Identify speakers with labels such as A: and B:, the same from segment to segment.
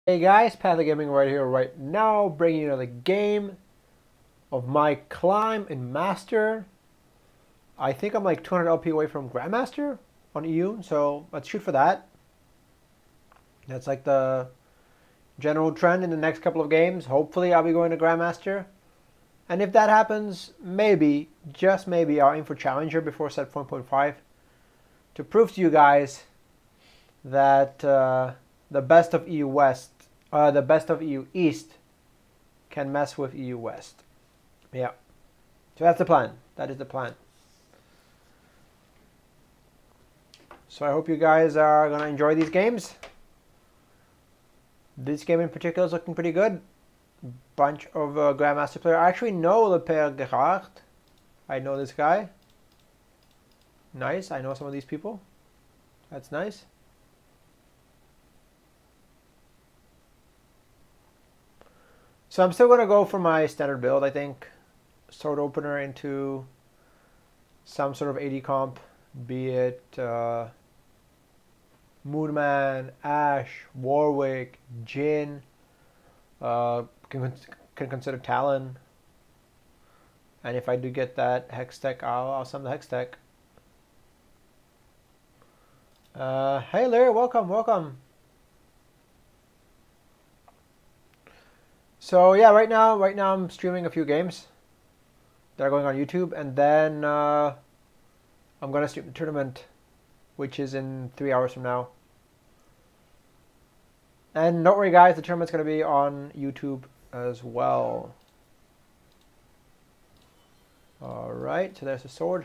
A: Hey guys, Path Gaming right here, right now, bringing you another game of my climb in Master. I think I'm like 200 LP away from Grandmaster on EU, so let's shoot for that. That's like the general trend in the next couple of games. Hopefully I'll be going to Grandmaster. And if that happens, maybe, just maybe, I'll aim for Challenger before set 1.5 to prove to you guys that the best of EU West, the best of EU East can mess with EU West. Yeah. So that's the plan. That is the plan. So I hope you guys are going to enjoy these games. This game in particular is looking pretty good. Bunch of Grandmaster players. I actually know Le Père Gerard. I know this guy. Nice. I know some of these people. That's nice. So I'm still going to go for my standard build, I think. Sword opener into some sort of AD comp, be it Moonman, Ashe, Warwick, Jhin, can consider Talon. And if I do get that Hex tech, I'll summon the Hex tech. Hey Larry, welcome, welcome. So yeah, right now I'm streaming a few games that are going on YouTube, and then I'm gonna stream the tournament, which is in 3 hours from now. And don't worry guys, the tournament's gonna be on YouTube as well. Alright, so there's the sword.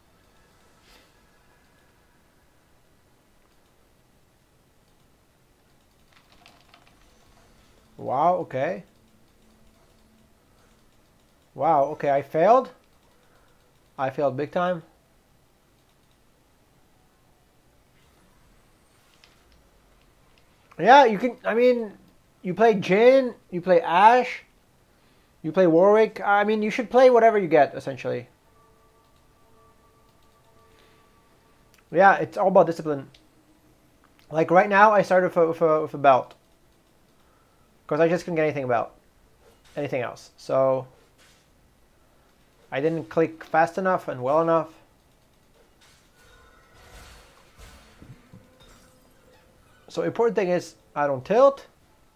A: Wow, okay. Wow, okay, I failed. I failed big time. Yeah, you can, I mean, you play Jhin, you play Ashe, you play Warwick. I mean, you should play whatever you get, essentially. Yeah, it's all about discipline. Like right now, I started with a belt. Because I just couldn't get anything else. So I didn't click fast enough and well enough. So important thing is I don't tilt.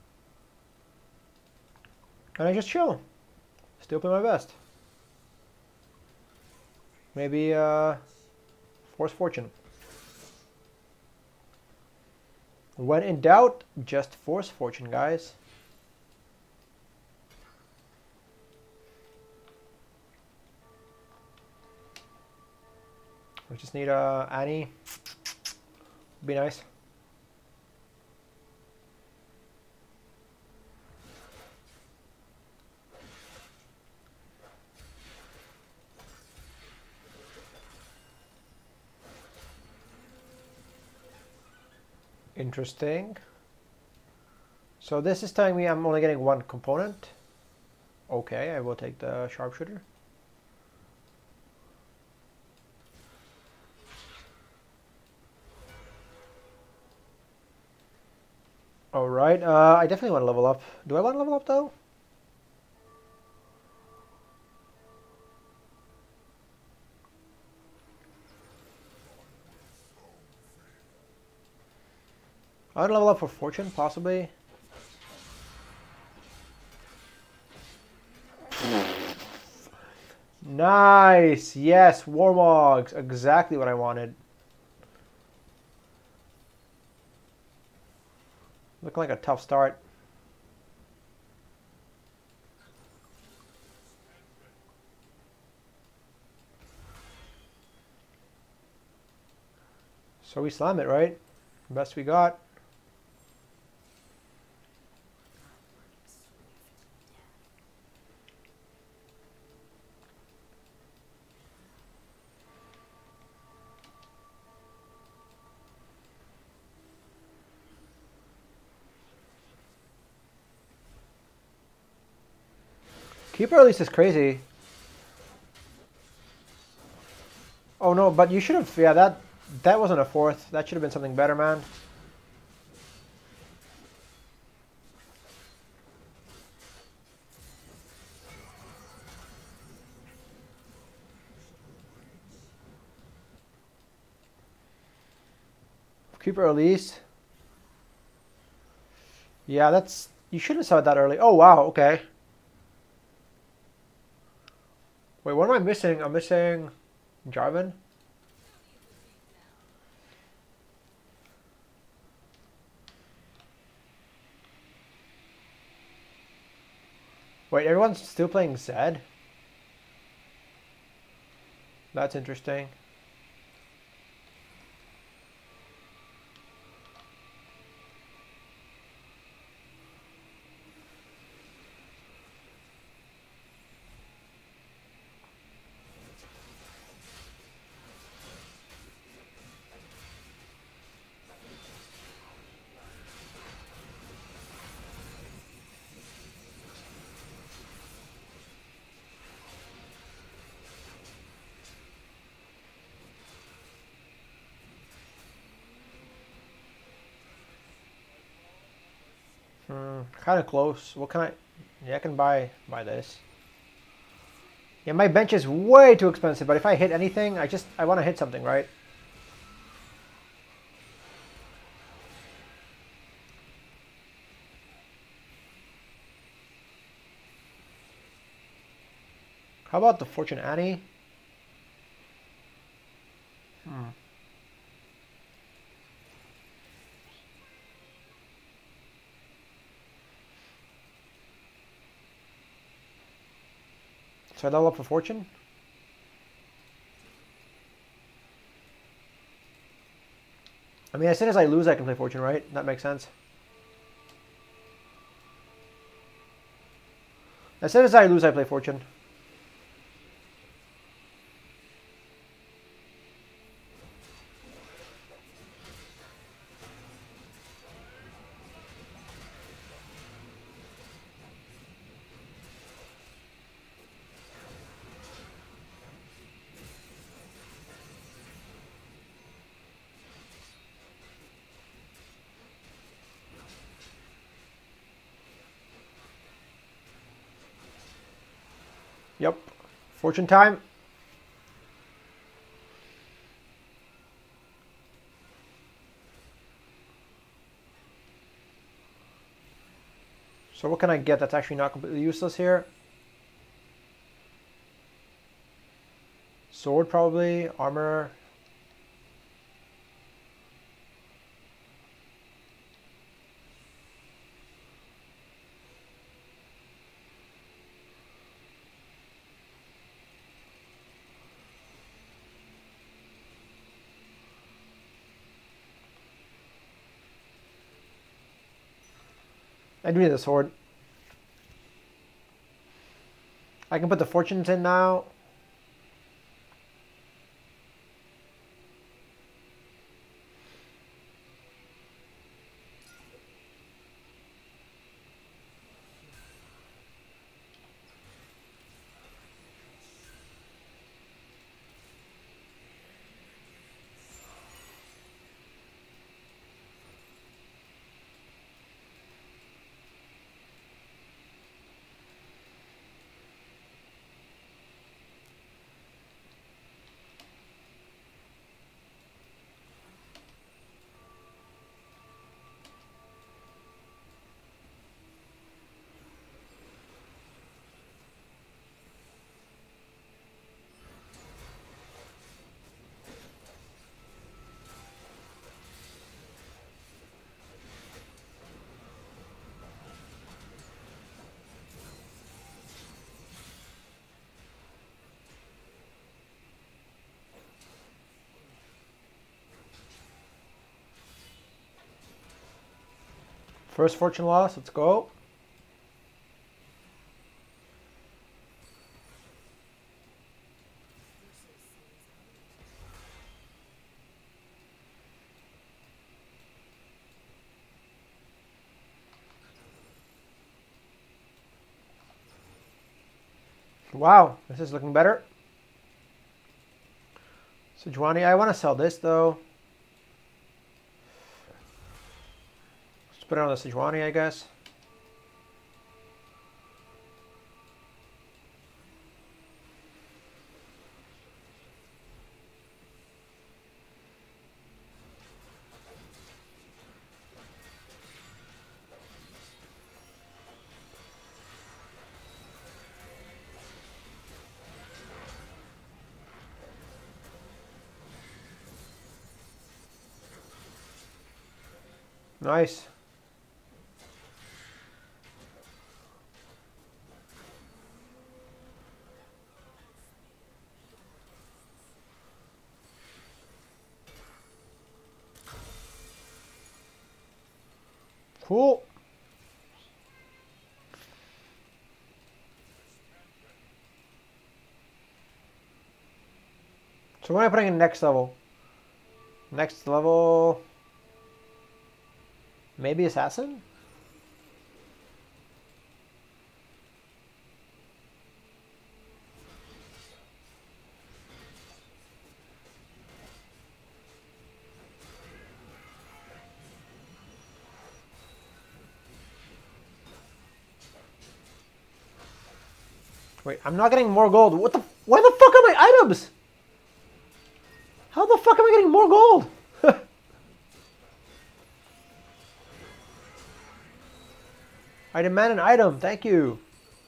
A: And I just chill. Still play my best. Maybe force fortune. When in doubt, just force fortune, guys. We just need Annie. Be nice. Interesting. So this is telling me I'm only getting one component. Okay, I will take the sharpshooter. Alright, I definitely want to level up. Do I want to level up though? I want to level up for fortune, possibly. Nice! Yes, Warmogs! Exactly what I wanted. Looking like a tough start. So we slam it, right? Best we got. Keeper release is crazy. Oh no, but you should have, yeah, that wasn't a fourth. That should have been something better, man. Creeper release. Yeah, that's... You shouldn't have saw it that early. Oh, wow, okay. Wait, what am I missing? I'm missing... Jarvan? Wait, everyone's still playing Zed? That's interesting. Kind of close. What can I... Yeah, I can buy this. Yeah, my bench is way too expensive, but if I hit anything, I want to hit something, right? How about the Fortune Annie? So I level up for Fortune? I mean, as soon as I lose, I can play Fortune, right? That makes sense. As soon as I lose, I play Fortune. Yep. Fortune time. So what can I get that's actually not completely useless here? Sword probably, armor. I do need the sword. I can put the fortunes in now. First fortune loss, let's go. Wow, this is looking better. Sejuani, I want to sell this though. Let's put it on the Sejuani, I guess. Nice. Cool. So what am I putting in next level? Next level... Maybe Assassin? Wait, I'm not getting more gold. What the... Where the fuck are my items? How the fuck am I getting more gold? I demand an item. Thank you.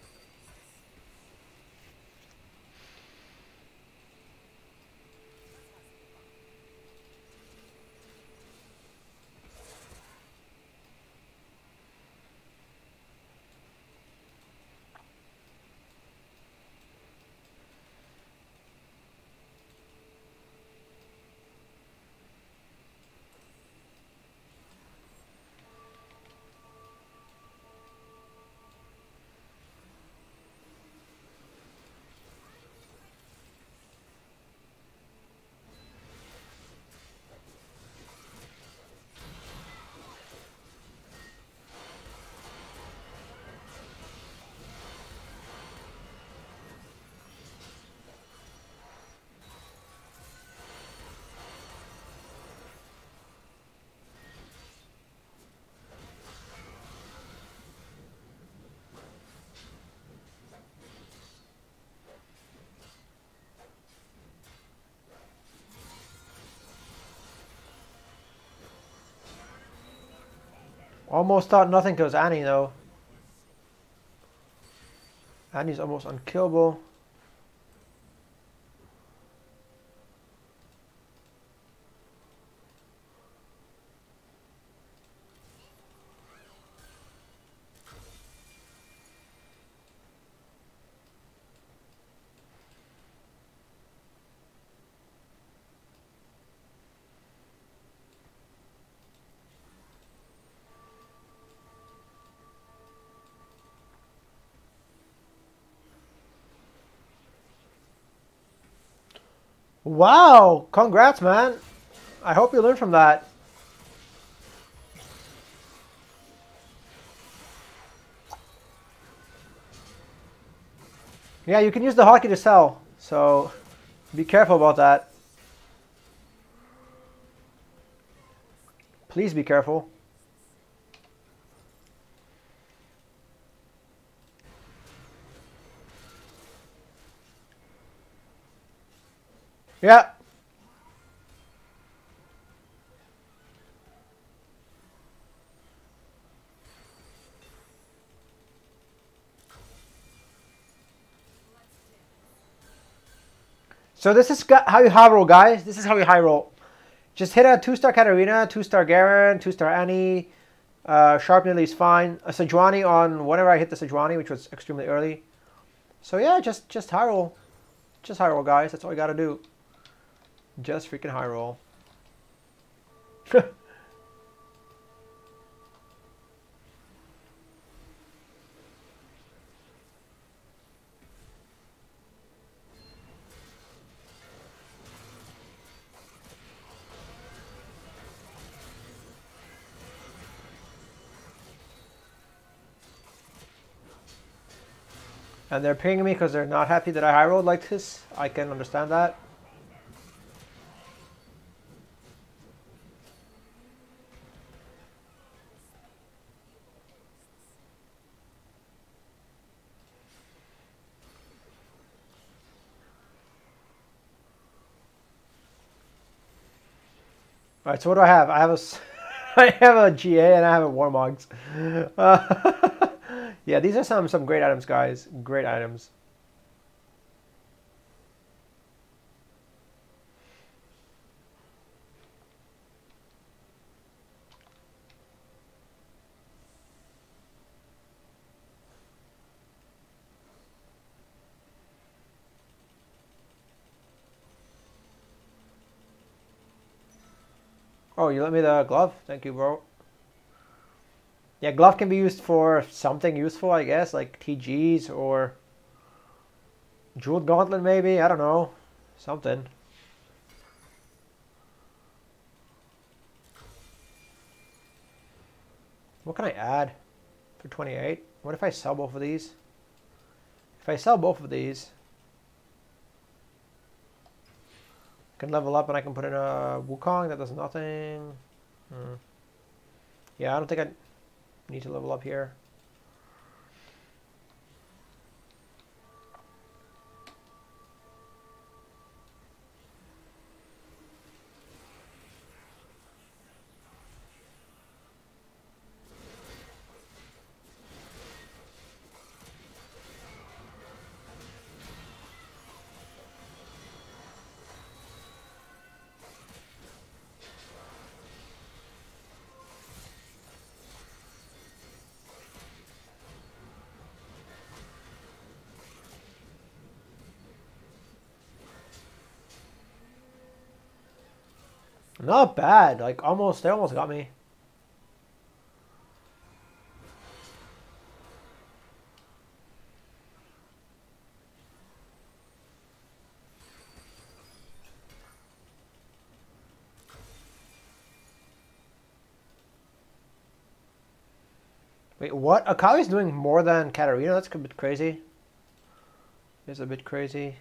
A: Almost thought nothing because Annie, though. Annie's almost unkillable. Wow! Congrats, man. I hope you learned from that. Yeah, you can use the hotkey to sell, so be careful about that. Please be careful. Yeah. So this is how you high roll, guys. This is how you high roll. Just hit a 2-star Katarina, 2-star Garen, 2-star Annie. Sharp nearly is fine. A Sejuani on whenever I hit the Sejuani, which was extremely early. So yeah, just high roll. Just high roll, guys. That's all you gotta do. Just freaking high roll. And they're pinging me because they're not happy that I high rolled like this. I can understand that. All right, so what do I have? I have a, I have a GA and I have a Warmogs. Yeah, these are some great items, guys. Great items. Oh, you let me the glove? Thank you, bro. Yeah, glove can be used for something useful, I guess, like TGs or jeweled gauntlet maybe. I don't know. Something. What can I add for 28? What if I sell both of these? If I sell both of these, I can level up and I can put in a Wukong that does nothing. Yeah, I don't think I need to level up here. Not bad. Like almost, they almost got me. Wait, what? Akali's doing more than Katarina? That's a bit crazy. It's a bit crazy.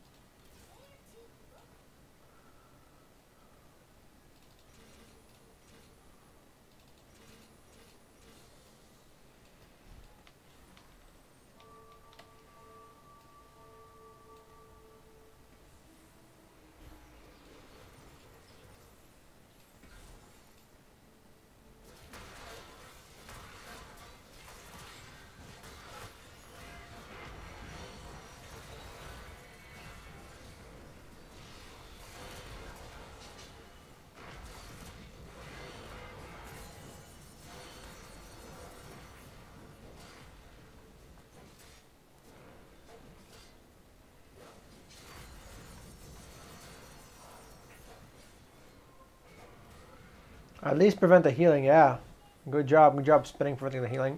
A: At least prevent the healing, yeah. Good job spinning, preventing the healing.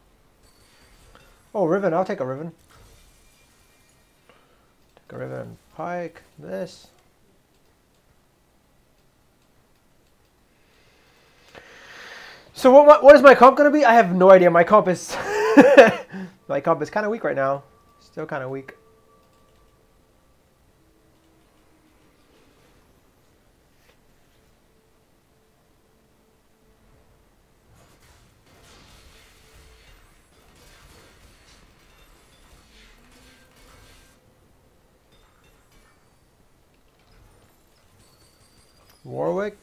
A: Oh, Riven, I'll take a Riven. Take a Riven Pike, this. So what is my comp going to be? I have no idea. My comp is my comp is kind of weak right now. Still kind of weak. Warwick.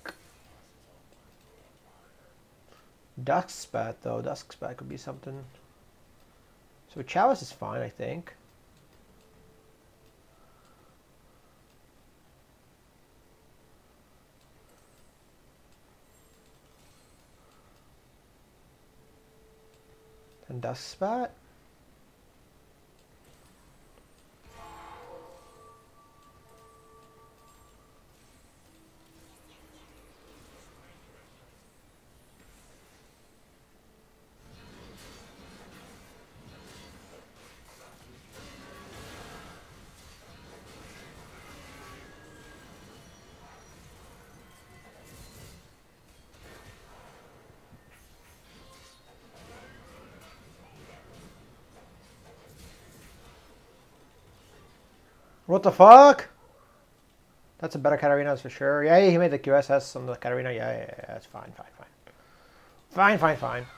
A: Duskspat though. Duskspat could be something. So Chalice is fine, I think. And Duskspat. What the fuck? That's a better Katarina, that's for sure. Yeah, he made the QSS on the Katarina. Yeah, that's fine. Fine.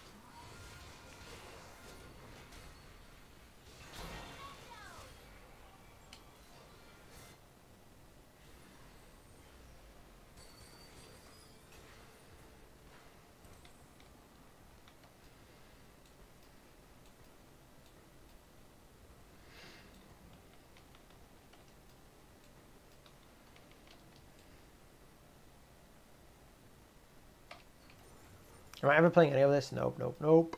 A: Am I ever playing any of this? Nope.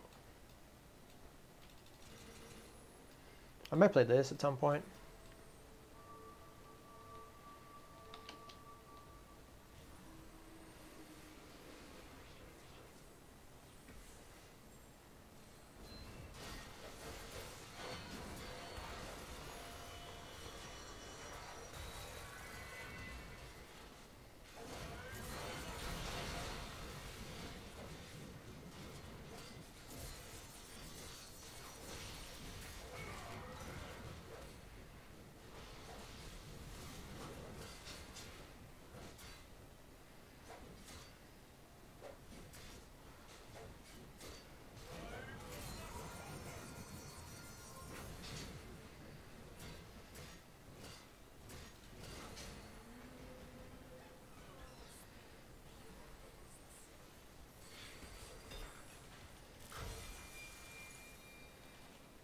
A: I might play this at some point.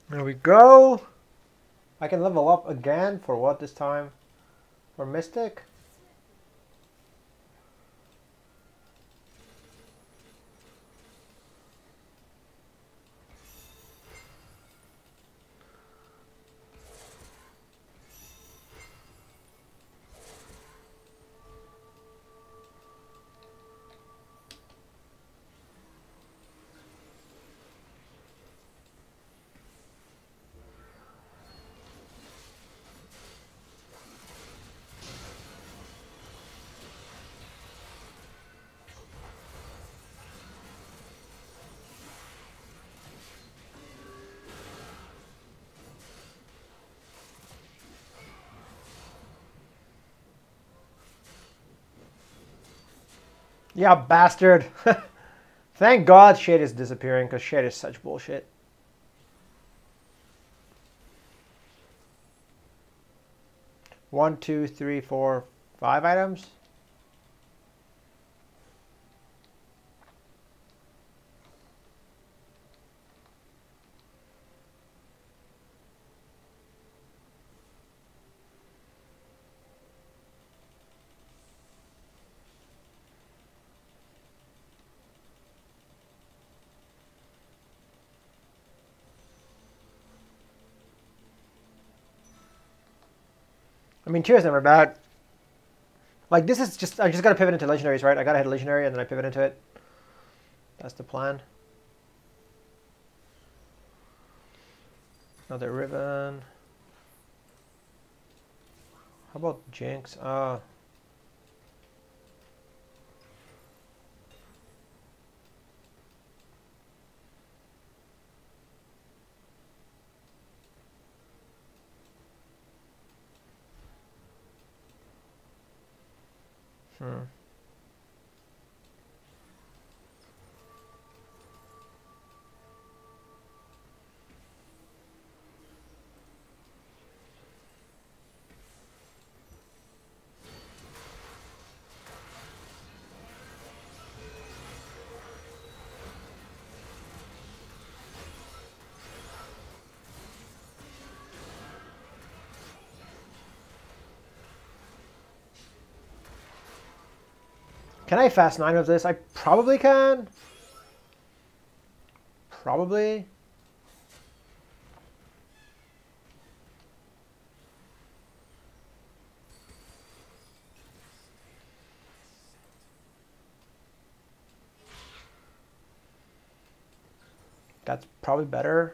A: There we go. I can level up again for what this time? For Mystic? Yeah, bastard. Thank God Shade is disappearing, because Shade is such bullshit. One, two, three, four, 5 items. I mean, Tear's never bad. Like, this is just, I just gotta pivot into legendaries, right? I gotta hit a legendary and then I pivot into it. That's the plan. Another Riven. How about Jinx? Can I fast 9 of this? I probably can. Probably. That's probably better.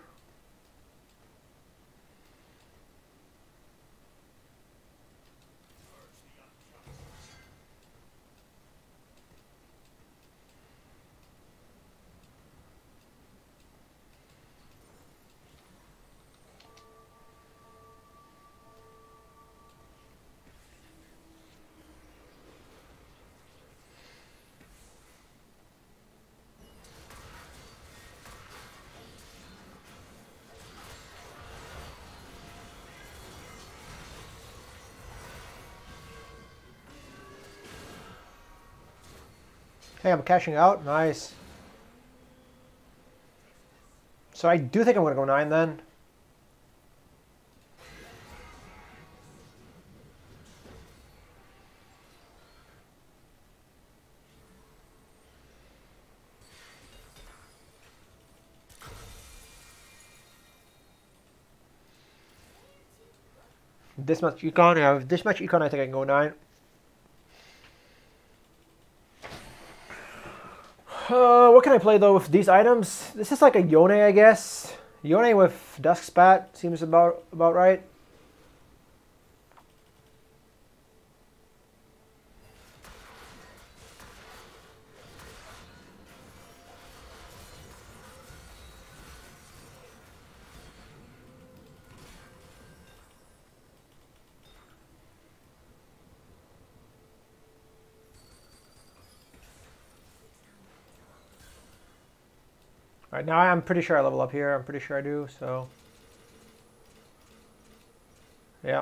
A: Hey, I'm cashing out. Nice. So I do think I'm going to go 9 then. This much econ, yeah, with this much econ, I think I can go 9. What can I play though with these items? This is like a Yone, I guess. Yone with Dusk Spat seems about right. All right, now I'm pretty sure I level up here. I'm pretty sure I do, so. Yeah.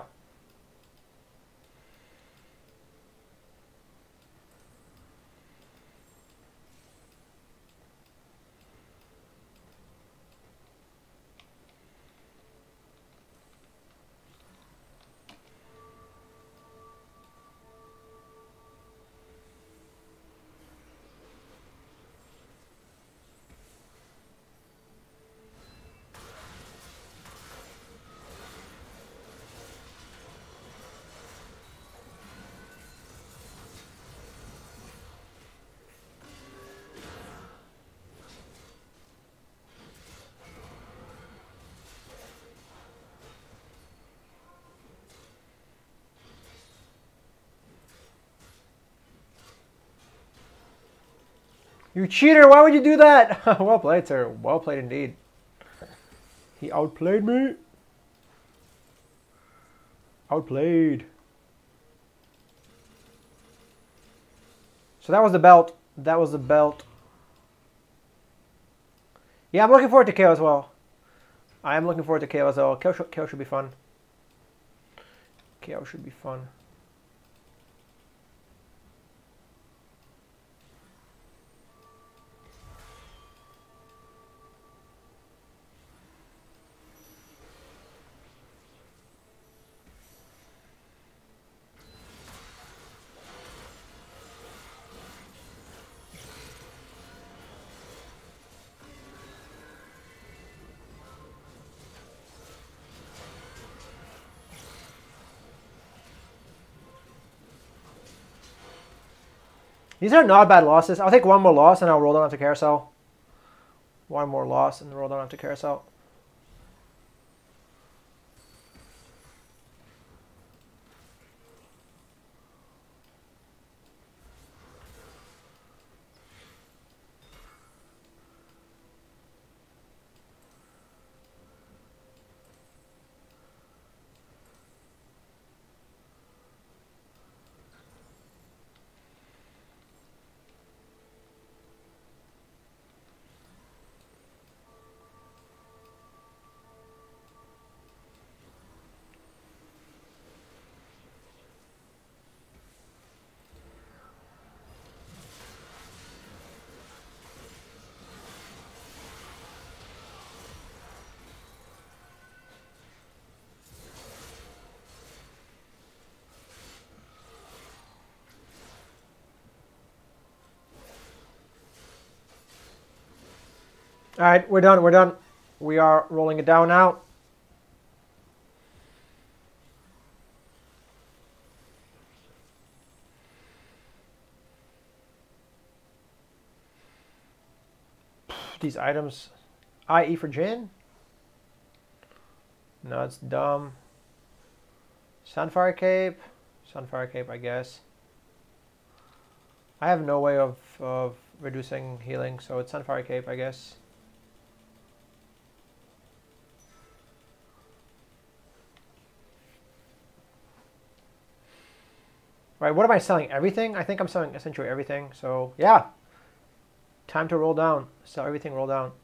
A: You cheater! Why would you do that? Well played, sir. Well played indeed. He outplayed me. Outplayed. So that was the belt. That was the belt. Yeah, I'm looking forward to KO as well. I am looking forward to KO as well. KO should be fun. KO should be fun. These are not bad losses. I'll take one more loss and I'll roll down to carousel. One more loss and roll down to carousel. All right, we're done. We're done. We are rolling it down now. These items. IE for Jin? No, it's dumb. Sunfire Cape. Sunfire Cape, I guess. I have no way of reducing healing, so it's Sunfire Cape, I guess. Right, what am I selling? Everything? I think I'm selling essentially everything. So, yeah. Time to roll down. Sell everything, roll down.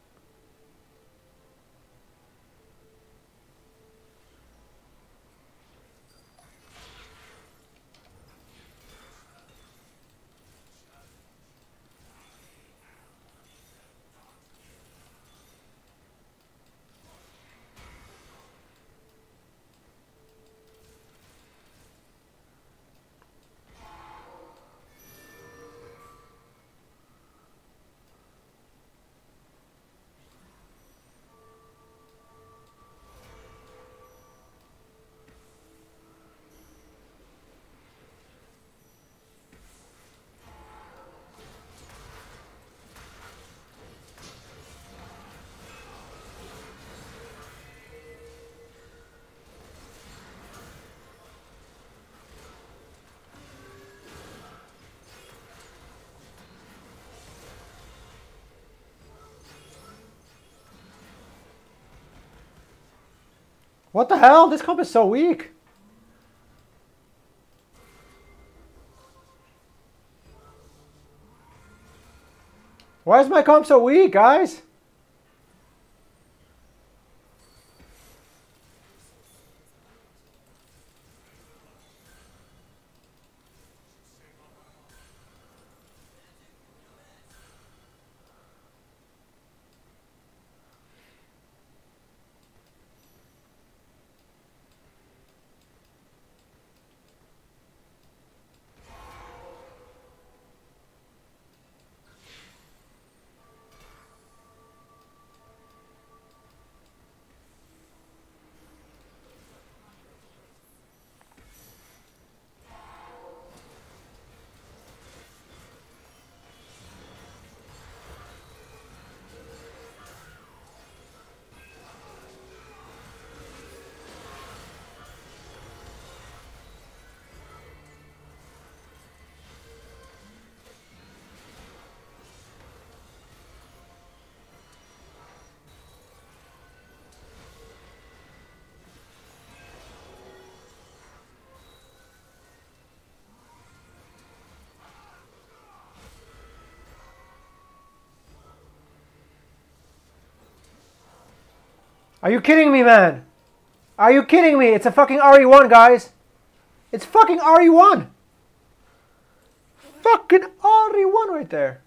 A: What the hell? This comp is so weak. Why is my comp so weak, guys? Are you kidding me, man? Are you kidding me? It's a fucking RE1, guys. It's fucking RE1. Fucking RE1 right there.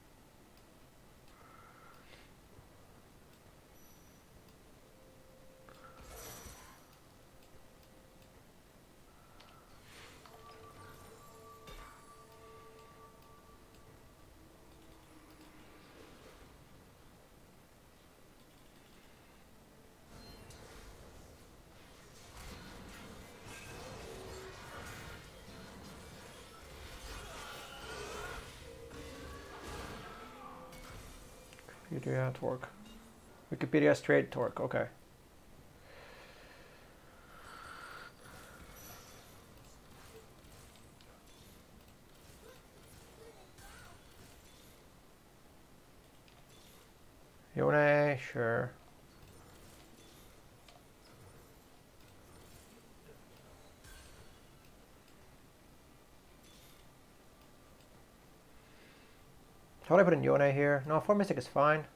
A: Wikipedia torque. Wikipedia straight torque. Okay. Yone, sure. How would I put in Yone here? No, 4 Mystic is fine.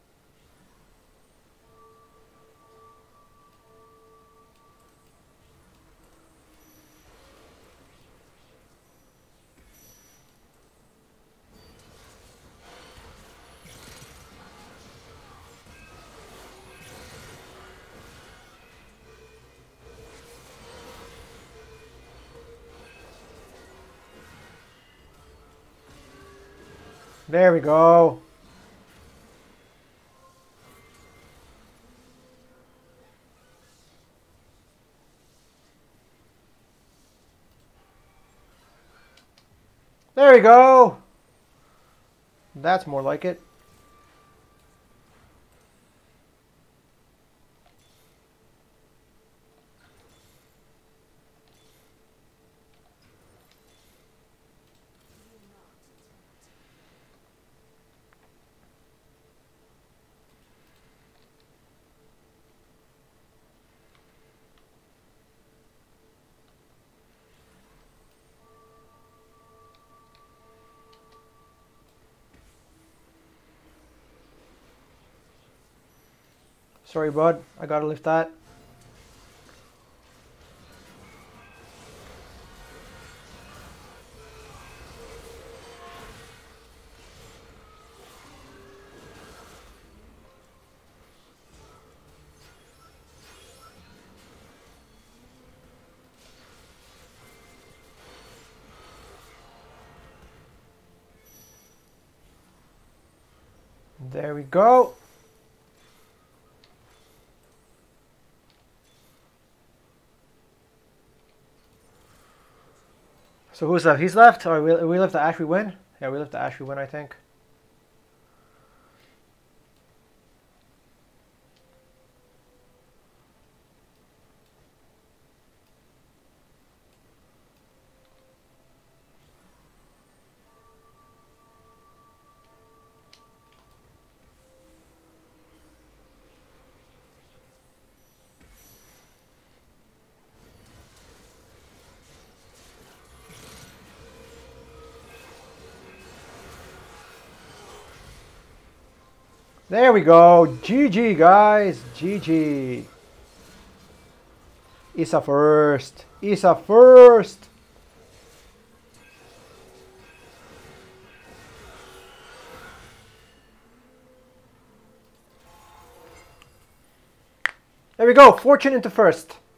A: There we go. There we go. That's more like it. Sorry, bud. I gotta lift that. There we go. So who's left? He's left? Or we left the Ash we win? Yeah, we left the Ash we win, I think. There we go. GG, guys. GG. Isa first. Isa first. There we go. Fortune into first.